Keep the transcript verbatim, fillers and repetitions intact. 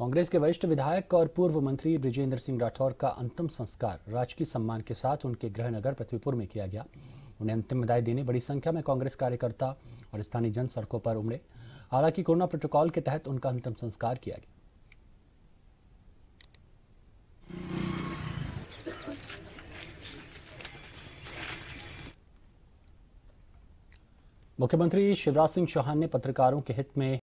कांग्रेस के वरिष्ठ विधायक और पूर्व मंत्री बृजेंद्र सिंह राठौर का अंतिम संस्कार राजकीय सम्मान के साथ उनके गृह नगर पृथ्वीपुर में किया गया। उन्हें अंतिम विदाई देने बड़ी संख्या में कांग्रेस कार्यकर्ता और स्थानीय जन सड़कों पर उमड़े। हालांकि कोरोना प्रोटोकॉल के तहत उनका अंतिम संस्कार किया गया। मुख्यमंत्री शिवराज सिंह चौहान ने पत्रकारों के हित में